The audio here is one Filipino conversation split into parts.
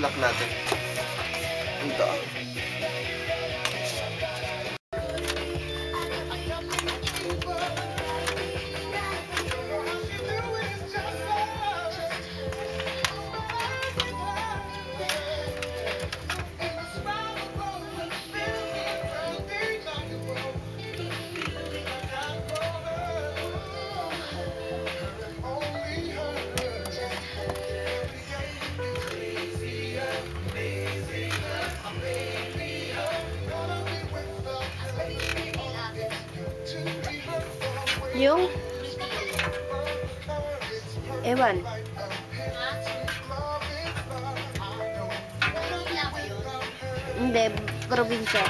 lock natin. Ito. Yung ewan. Hindi, probinsya.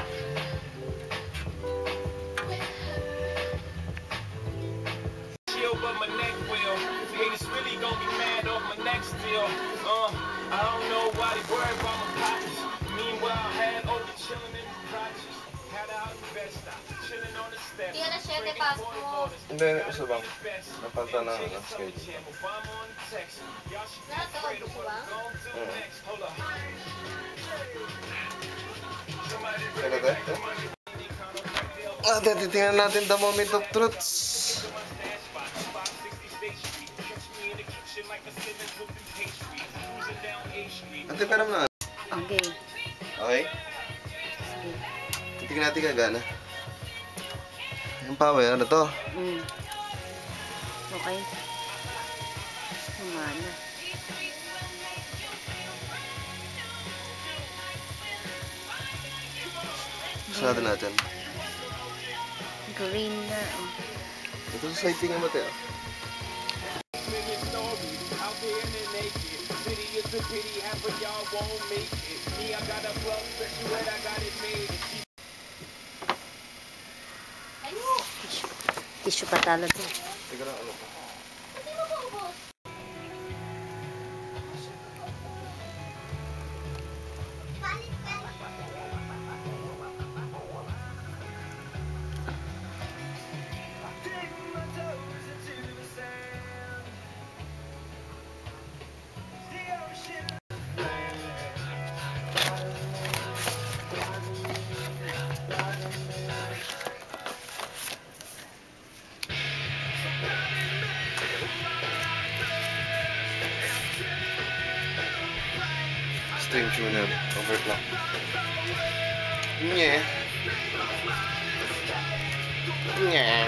Hindi, uso bang? Napanta na ang schedule. Kaya tayo? Titingnan natin the moment of truths. Ate, pero na. Okay. Okay? Titingnan natin kagana. Yung power, ano to? Okay. Humana. Sarado natin. Green na. Ito sa side tingnan mo tayo. Tissue pa talo to. Tignan ano pa. Stream tuner, overclock. Nye. Nye.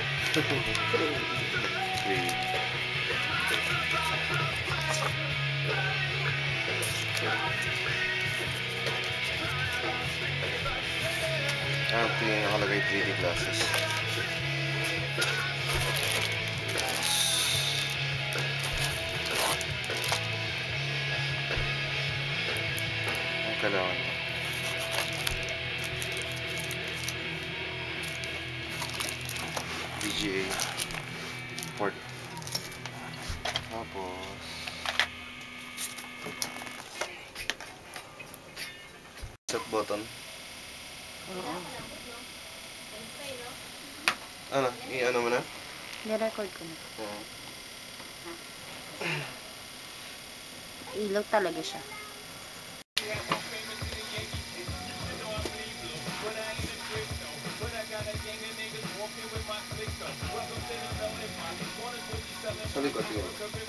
Ito yung nakalagay 3D glasses. Ang kailangan mo. VGA port. Tapos set button. Ano? I-ano mo na? Nirecord ko na. Ilaw talaga siya. Sa likod yun.